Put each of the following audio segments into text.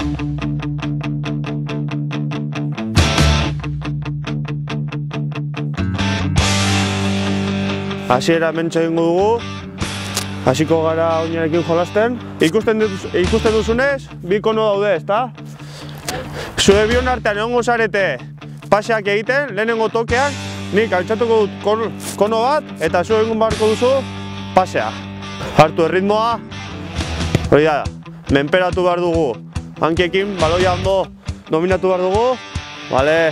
Hasiera hementxe egingo dugu. Hasiko gara oinarekin jolasten. Ikusten duzunez, bi kono daude, ezta? Zue bion artean egongo zarete paseak egiten, lehenengo tokean, nik altxatuko dut kono bat, eta zu egun beharko duzu pasea. Hartu erritmoa, hori da, menperatu behar dugu. Hankiekin, baloia ondo dominatu behar dugu. Bale.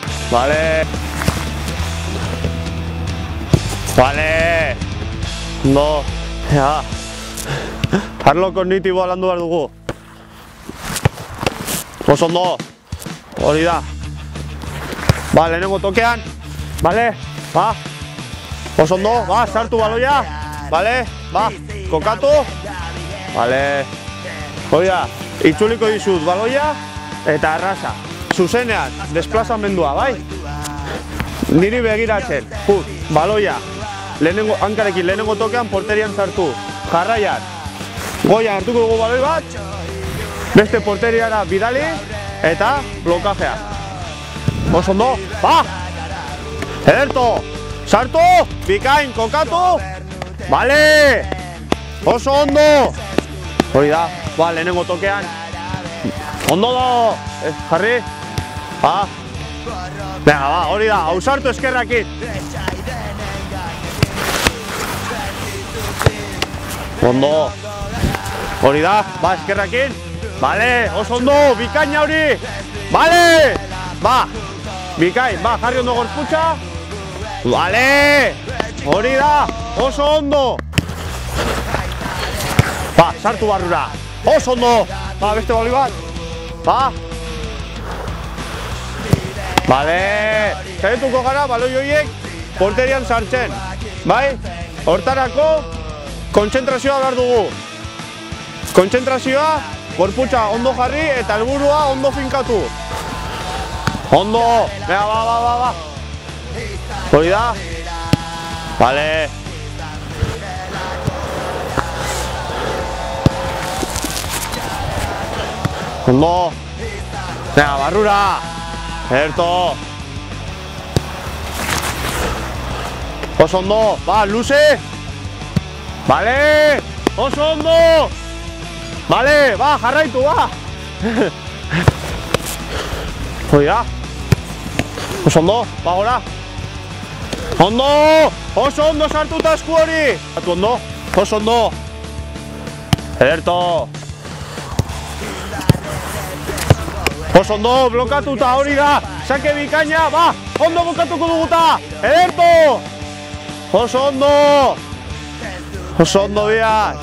Ondo. Ja. Arlo kognitiboa landu behar dugu. Oso ondo. Hori da. Ba, lehenengo tokean. Bale. Ba. Oso ondo. Ba, sartu baloia. Bale. Ba. Kokatu. Bale. Hori da. Itzuliko dizut baloia eta arrasa. Zuzenean, desplazamendua, bai? Niri begiratzen. Baloia. Hankarekin lehenengo tokean porterian sartu. Jarraian. Goian hartuko dugu baloi bat. Beste porteriara bidali. Eta blokajea. Oso ondo. Ba! Ederto! Sartu! Bikain, kokatu! Bale! Oso ondo! Hori da. Ba, lehenengo tokean. Ondo do! Jarri. Ba! Venga, ba, hori da. Ausartu eskerrakin. Ondo. Hori da. Ba, eskerrakin. Bale, oso ondo. Bikaina hori. Bale! Ba! Bikain, ba, jarri ondo gorputxa. Bale! Hori da. Oso ondo. Ba, sartu barrura. Oso ondo. Ba, beste baloi bat. Ba! Bale! Zaituko gara baloi horiek porterian sartzen. Bai? Hortarako kontzentrazioa behar dugu. Kontzentrazioa, gorputza ondo jarri eta helburua ondo finkatu. Ondo! Venga, ba! Hori da? Bale! Ondo! Venga, barrura! Ederto! Oso ondo! Ba, luze! Bale! Oso ondo! Bale, ba, jarraitu, ba! Hori da! Oso ondo, ba, gora! Ondo! Oso ondo sartuta esku hori! Batu ondo! Oso ondo! Ederto! Oso ondo, blokatuta hori da! Sake bikaina, ba! Ondo blokatuko duguta! Ederto! Oso ondo! Oso ondo biak!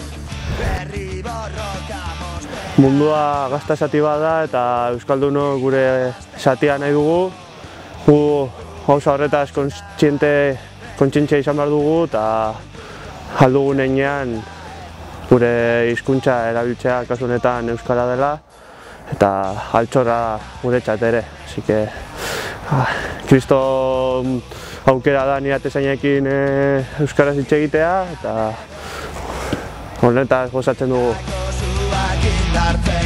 Mundua gazta esati bat da eta Euskaldunok gure satia nahi dugu. Gu gauza horretaz kontzientzia izan behar dugu eta aldugun heinean gure hizkuntza erabiltzea kasu honetan euskara dela eta altxorra guretzat ere. Así que kriston aukera da nire atezainekin euskaraz hitz egitea eta honetaz gozatzen dugu.